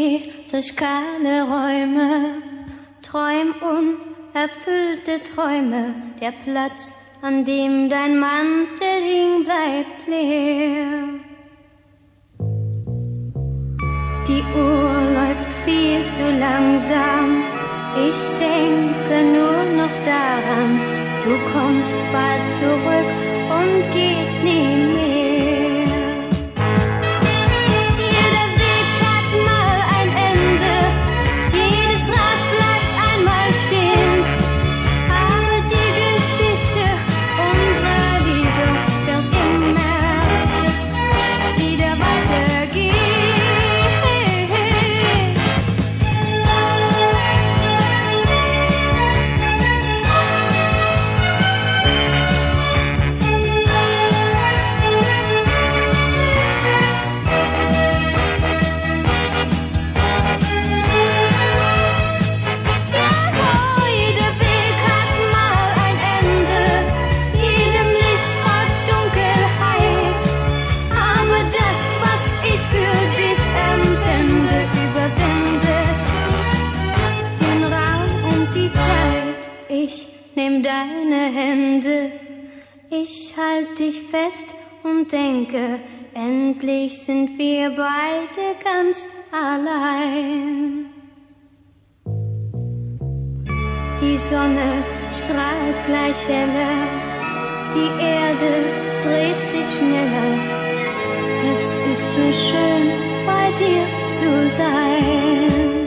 geh durch kahle Räume, träum unerfüllte Träume, der Platz, an dem dein Mantel hing, bleibt leer. Die Uhr läuft viel zu langsam, ich denke nur noch daran, du kommst bald zurück und gehst nie mehr. Jeder Weg hat mal ein Ende, jedes Rad bleibt einmal stehen, aber die Geschichte unserer Liebe wird immer wieder weitergehen. Nimm deine Hände, ich halt dich fest und denke, endlich sind wir beide ganz allein. Die Sonne strahlt gleich heller, die Erde dreht sich schneller. Es ist so schön, bei dir zu sein.